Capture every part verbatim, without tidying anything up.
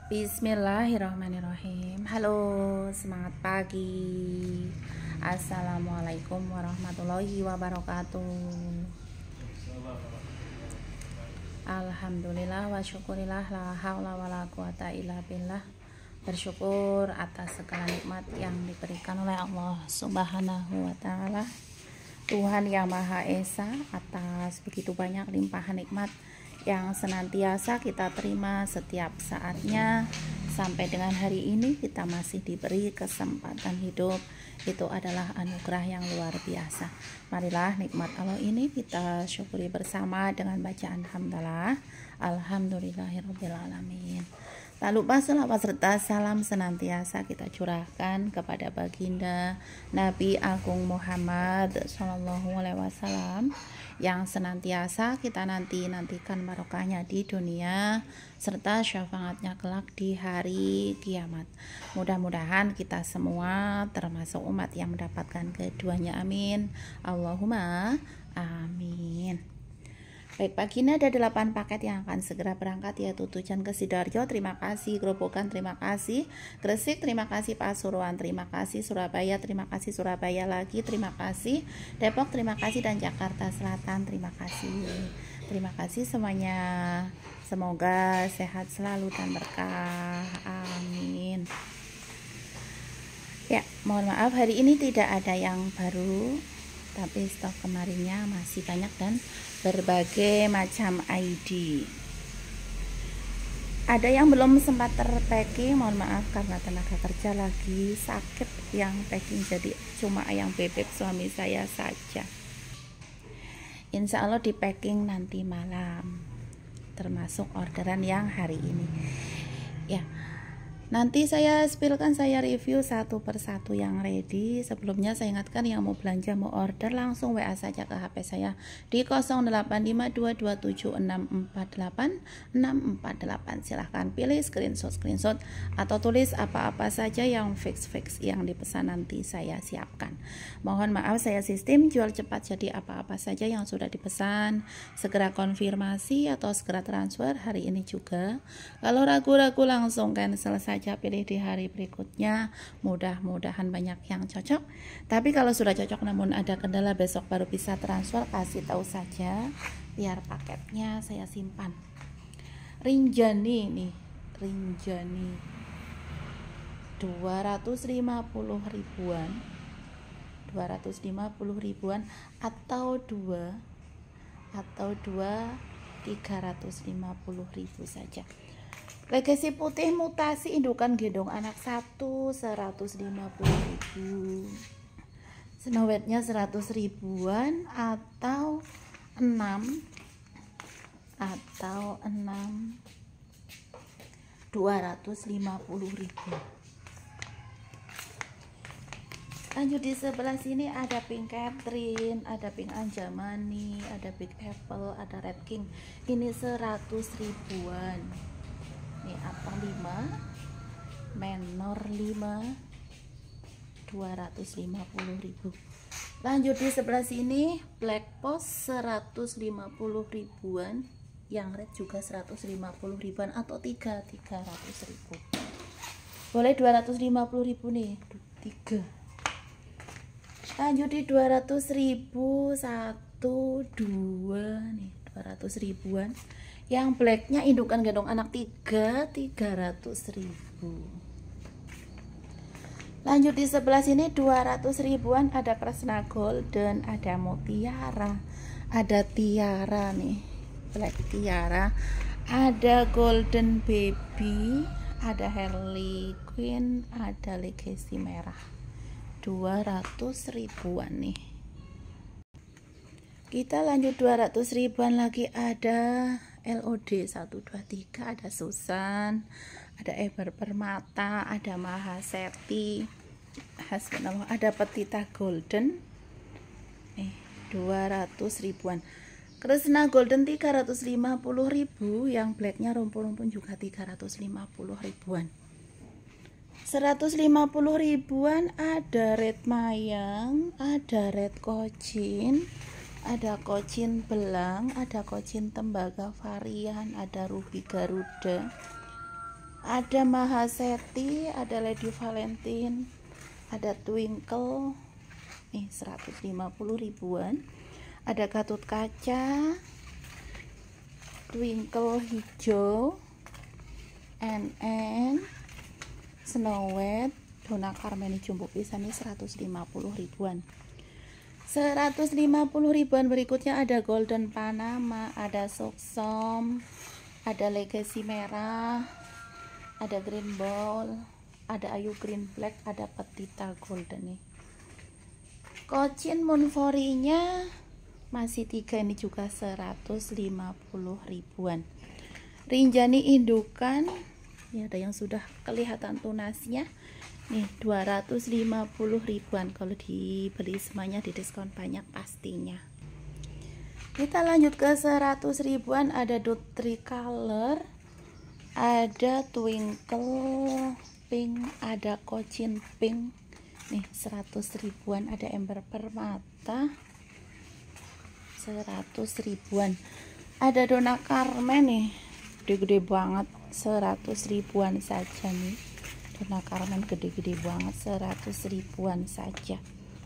Bismillahirrahmanirrahim. Halo, semangat pagi. Assalamualaikum warahmatullahi wabarakatuh. Alhamdulillah wa syukurillah, la haula wa la quwata illa billah. Bersyukur atas segala nikmat yang diberikan oleh Allah Subhanahu wa ta'ala, Tuhan yang Maha Esa, atas begitu banyak limpahan nikmat yang senantiasa kita terima setiap saatnya. Sampai dengan hari ini kita masih diberi kesempatan hidup. Itu adalah anugerah yang luar biasa. Marilah nikmat Allah ini kita syukuri bersama dengan bacaan hamdalah. Alhamdulillahirabbil alamin. Tak lupa selawat serta salam senantiasa kita curahkan kepada baginda Nabi Agung Muhammad Sallallahu Alaihi Wasallam, yang senantiasa kita nanti-nantikan barokahnya di dunia serta syafaatnya kelak di hari kiamat. Mudah-mudahan kita semua termasuk umat yang mendapatkan keduanya, amin. Allahumma amin. Baik, pagi ini ada delapan paket yang akan segera berangkat, yaitu Tujuan ke Sidoarjo, terima kasih. Grobogan, terima kasih. Gresik, terima kasih. Pasuruan, terima kasih. Surabaya, terima kasih. Surabaya lagi, terima kasih. Depok, terima kasih. Dan Jakarta Selatan, terima kasih. Terima kasih semuanya. Semoga sehat selalu dan berkah, amin. Ya, mohon maaf hari ini tidak ada yang baru, tapi stok kemarinnya masih banyak dan berbagai macam I D. Ada yang belum sempat terpacking, mohon maaf karena tenaga kerja lagi sakit, yang packing jadi cuma ayam bebek suami saya saja. Insya Allah di packing nanti malam, termasuk orderan yang hari ini. Ya, nanti saya spillkan, saya review satu persatu yang ready. Sebelumnya saya ingatkan yang mau belanja, mau order, langsung W A saja ke H P saya di nol delapan lima dua dua tujuh enam empat delapan enam empat delapan. Silahkan pilih screenshot screenshot atau tulis apa-apa saja yang fix-fix yang dipesan, nanti saya siapkan. Mohon maaf saya sistem jual cepat, jadi apa-apa saja yang sudah dipesan segera konfirmasi atau segera transfer hari ini juga. Kalau ragu-ragu langsung cancel saja, pilih di hari berikutnya. Mudah-mudahan banyak yang cocok. Tapi kalau sudah cocok namun ada kendala, besok baru bisa transfer, kasih tahu saja biar paketnya saya simpan. Rinjani nih, Rinjani dua ratus lima puluh ribuan, dua ratus lima puluh ribuan atau dua atau dua tiga ratus lima puluh ribu saja. Legasi putih mutasi indukan gendong anak satu seratus lima puluh ribu. Snow white-nya seratus ribuan atau enam atau enam dua ratus lima puluh ribu. Lanjut di sebelah sini ada Pink Catherine, ada Pink Anjamani, ada Big Apple, ada Red King. Ini seratus ribuan. Ini apa lima, menor lima, dua ratus lima puluh ribu. Lanjut di sebelah sini Black Post seratus lima puluh ribuan, yang red juga seratus lima puluh ribuan atau tiga tiga ratus ribu. Boleh dua ratus lima puluh ribu nih, tiga. Lanjut di dua ratus ribu, satu dua nih, dua ratus ribuan. Yang blacknya indukan gendong anak tiga, tiga ratus ribu. Lanjut di sebelah sini dua ratus ribuan, ada Kresna Golden, ada Mutiara, ada Tiara nih, Black Tiara, ada Golden Baby, ada Harley Quinn, ada Legacy merah. dua ratus ribuan nih. Kita lanjut dua ratus ribuan lagi, ada L O D satu dua tiga, ada Susan, ada Eber Permata, ada Mahaseti, Hasbunallah, ada Petita Golden nih, dua ratus ribuan. Kresna Golden tiga ratus lima puluh ribu, yang blacknya rumpun-rumpun juga tiga ratus lima puluh ribuan. seratus lima puluh ribuan ada Red Mayang, ada Red Kocin, ada Kocin Belang, ada Kocin Tembaga varian, ada Ruby Garuda, Ada Mahaseti, ada Lady Valentine, ada Twinkle nih seratus lima puluh ribuan, ada Gatot Kaca, Twinkle hijau, N N, Snow White, Donna Carmen jumbo pisan nih seratus lima puluh ribuan. seratus lima puluh ribuan berikutnya ada Golden Panama, ada Soksom, ada Legacy merah, ada Green Ball, ada Ayu Green Black, ada Petita Golden nih. Cochin Moonforinya masih tiga, ini juga seratus lima puluh ribuan. Rinjani indukan, ya ada yang sudah kelihatan tunasnya nih dua ratus lima puluh ribuan. Kalau dibeli semuanya di diskon banyak pastinya. Kita lanjut ke seratus ribuan, ada Dot Tricolor, ada Twinkle Pink, ada Cochin Pink nih seratus ribuan, ada Ember Permata seratus ribuan, ada Donna Carmen nih gede-gede banget seratus ribuan saja nih. Donna Carmen gede-gede banget seratus ribuan saja.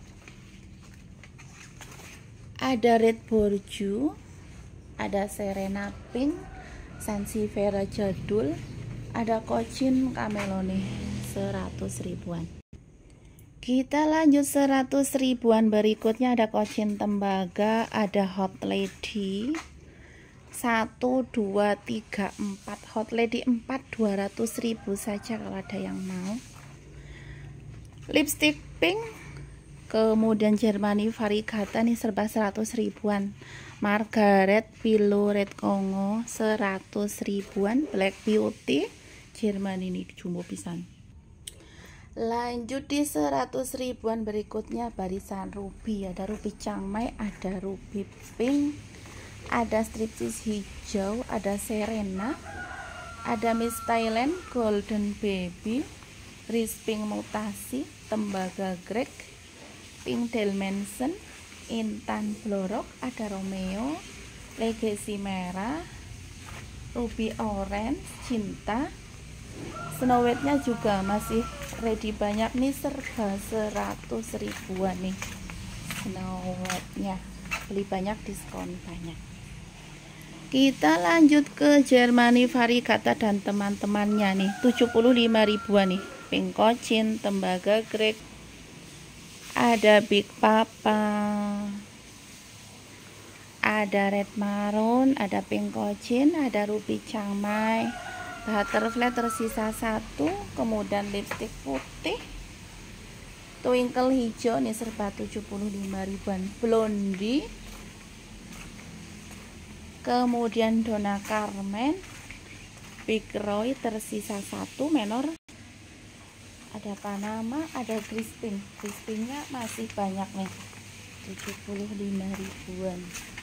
Ada Red Borju, ada Serena Pink, Sansevieria jadul, ada Cochin Camelone seratus ribuan. Kita lanjut seratus ribuan berikutnya, ada Cochin Tembaga, ada Hot Lady satu, dua, tiga, empat, Hot Lady empat dua ratus ribu saja kalau ada yang mau. Lipstick pink, kemudian Germany Variegata nih serba seratus ribuan. Margaret Pillow Red Congo seratus ribuan. Black Beauty Germany ini jumbo pisan. Lanjut di seratus ribuan berikutnya barisan ruby, ada ruby Changmai, ada ruby pink, ada striptease hijau, ada Serena, ada Miss Thailand Golden Baby, Riz Pink Mutasi, Tembaga Greg, Pink Dimension, Intan Blorok, ada Romeo, Legacy merah, ruby orange, Cinta, Snow White-nya juga masih ready banyak nih serba seratus ribuan nih. Snow White-nya beli banyak diskon banyak. Kita lanjut ke Germany Variegata dan teman-temannya nih tujuh puluh lima ribuan nih. Pink Cochin, Tembaga Greg, ada Big Papa, ada Red Maroon, ada Pink Cochin, ada Ruby Changmai, Butterfly tersisa satu, kemudian lipstick putih, Twinkle hijau nih serba tujuh puluh lima ribuan. Blondie, kemudian Donna Carmen, Big Roy tersisa satu menor, ada Panama, ada Crispin. Crispinnya masih banyak nih tujuh puluh lima ribuan.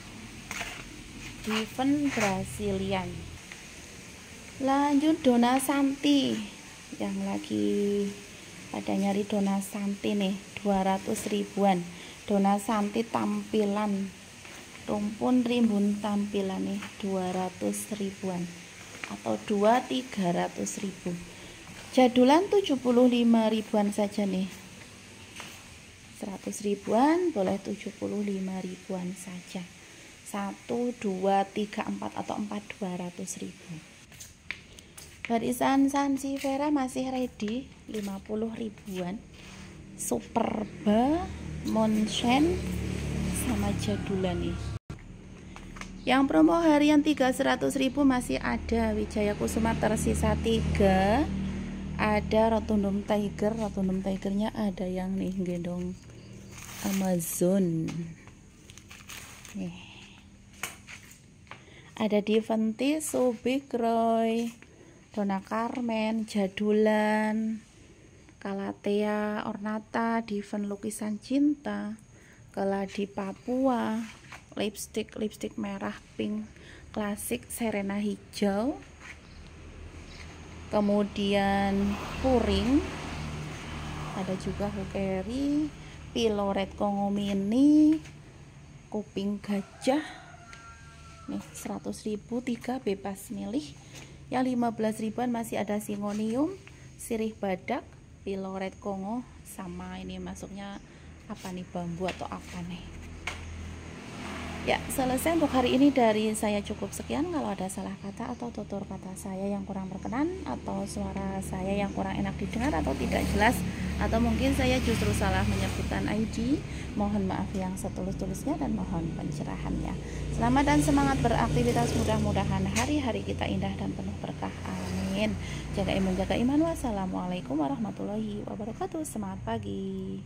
Diven Brazilian. Lanjut Donna Santi, yang lagi pada nyari Donna Santi nih dua ratus ribuan. Donna Santi tampilan rumpun rimbun tampilan nih dua ratus ribuan atau dua tiga ratus ribu. Jadulan tujuh puluh lima ribuan saja nih. seratus ribuan boleh tujuh puluh lima ribuan saja. satu, dua, tiga, empat atau empat dua ratus ribu. Barisan Sansevieria masih ready lima puluh ribuan. Superba, Monchen sama jadulan nih. Yang promo harian tiga seratus ribu masih ada. Wijaya Kusuma tersisa tiga. Ada Rotundum Tiger, Rotundum Tigernya ada yang nih gendong Amazon. Nih. Ada Diventy, Subik Roy, Donna Carmen, jadulan, Calathea Ornata, Diven lukisan cinta, Keladi Papua, lipstick lipstick merah pink klasik, Serena hijau, kemudian puring, ada juga Hukeri, Pillow Red Congo mini, kuping gajah nih seratus ribu, tiga bebas milih. Yang lima belas ribuan masih ada singonium, sirih badak, piloret kongo, sama ini masuknya apa nih, bambu atau apa nih. Ya, selesai untuk hari ini dari saya, cukup sekian. Kalau ada salah kata atau tutur kata saya yang kurang berkenan, atau suara saya yang kurang enak didengar atau tidak jelas, atau mungkin saya justru salah menyebutkan I D, mohon maaf yang setulus-tulusnya dan mohon pencerahannya. Selamat dan semangat beraktivitas, mudah-mudahan hari-hari kita indah dan penuh berkah. Amin. Jaga imun, jaga iman. Wassalamualaikum warahmatullahi wabarakatuh. Semangat pagi.